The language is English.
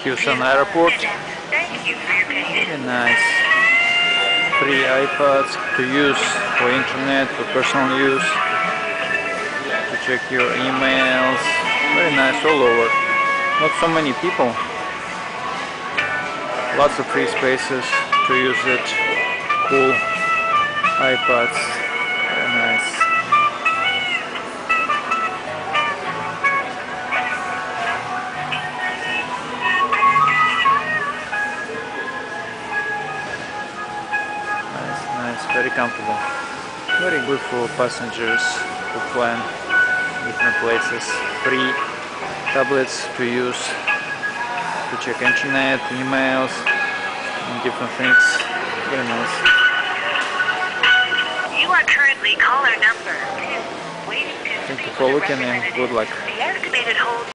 Houston Airport. Very nice. Free iPads to use for internet, for personal use, to check your emails. Very nice all over. Not so many people. Lots of free spaces to use it. Cool iPads. Very nice. Nice, very comfortable. Very good for passengers who plan different places. Free tablets to use to check internet, emails, and different things. Very nice. You are currently caller number 2. Waiting to Thank you for looking and good luck. The estimated hold